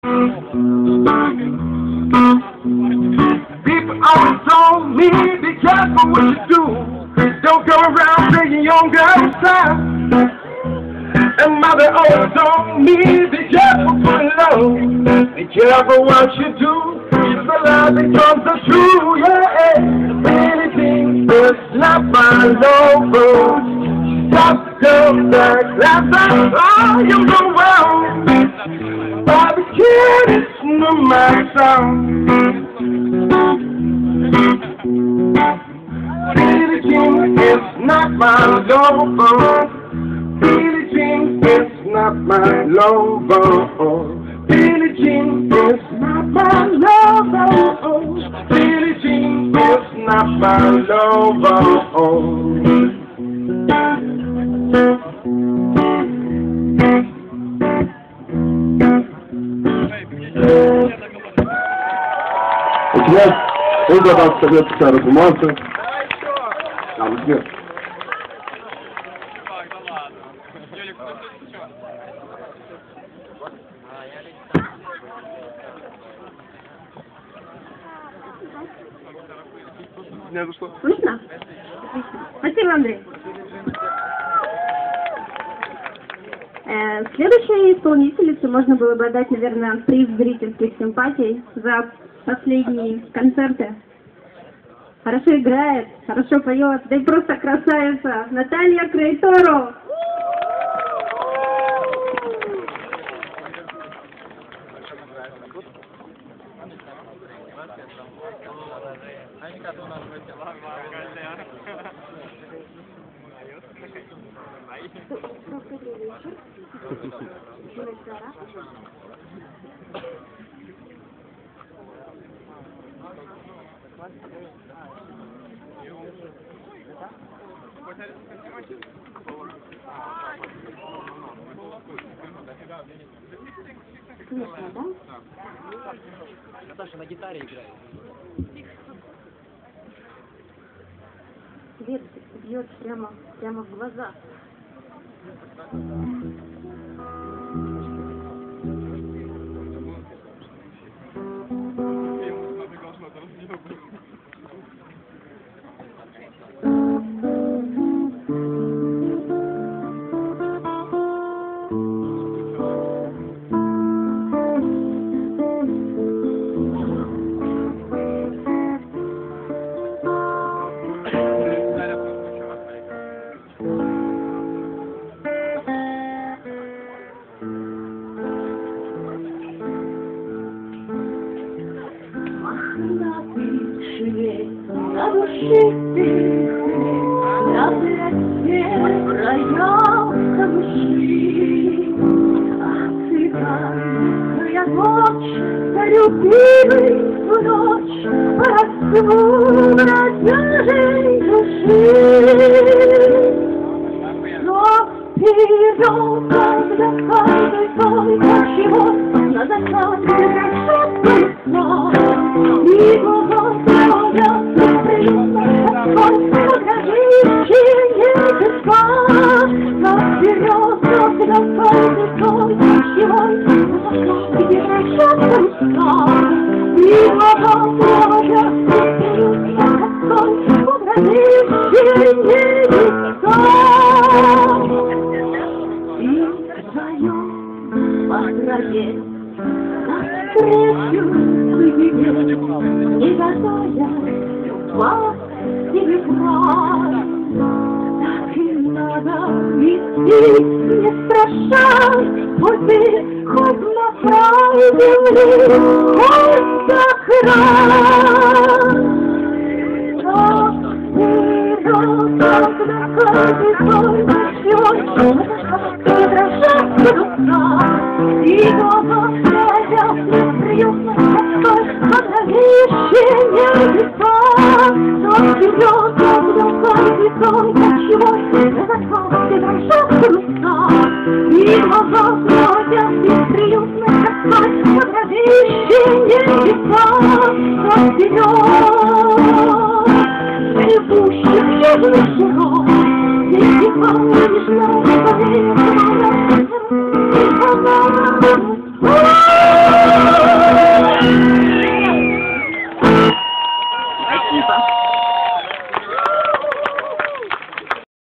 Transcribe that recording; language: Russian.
People always told me, be careful what you do. Don't go around taking your girl's time. And mother always told me, be careful for love. Be careful what you do. If the lie becomes the truth, yeah. Anything is not my lover. Stop the girl back, that's all you know well. Bobby Kid is no my sound. Billie Jean is not my lover. Billie Jean is not my lover. Billie Jean is not my lover. Billie Jean is not my lover. Он задал советская разуманца. Там где? Слышно? Спасибо, Андрей. Следующей исполнительнице можно было бы отдать, наверное, приз зрительских симпатий за последние концерты. Хорошо играет, хорошо поет, да и просто красавица. Наталья Крейтору. Наташа на гитаре играет. Свет бьет прямо в глаза. На душе тихо, на плече проявка мужчин. Ах, цыганская ночь, за любимую ночь, рассвет бродяжей души. Но вперед, когда каждый только чего на закате шепчет сна, и глаза становятся приютно, какой пограничье небеса. Но вперед, когда каждый только чего на закате шепчет сна, и глаза становятся приютно, какой пограничье небеса. И вдвоем по траве навстречу плывет негодая судьба или край. Так и надо идти, не страшась, хоть ты хоть на край земли, хоть за край. Так вперед, когда каждый твой ночью не дрожат душа, и глаза глядят неприютно, какой подравище небеса. Но вперед, когда каждый твой ночью не дрожат душа, и глаза глядят неприютно, какой подравище небеса. Но вперед, живущих южных широт, если помнишь на Спасибо.